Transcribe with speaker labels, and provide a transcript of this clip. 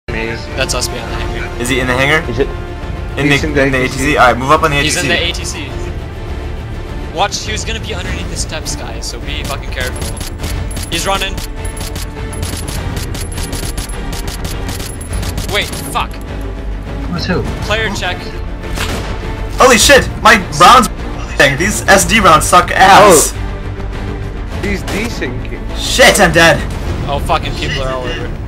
Speaker 1: That's us behind the hangar.
Speaker 2: Is he in the hangar?
Speaker 3: Is it?
Speaker 2: In the ATC? Alright, move up on the ATC.
Speaker 1: He's in the ATC. Watch, he was gonna be underneath the steps, guys, so be fucking careful. He's running. Wait, fuck.
Speaker 4: Who's who?
Speaker 1: Player check.
Speaker 2: Holy shit! My rounds. These SD rounds suck ass.
Speaker 3: He's desyncing.
Speaker 2: Shit, I'm dead.
Speaker 1: Oh, fucking people are all over.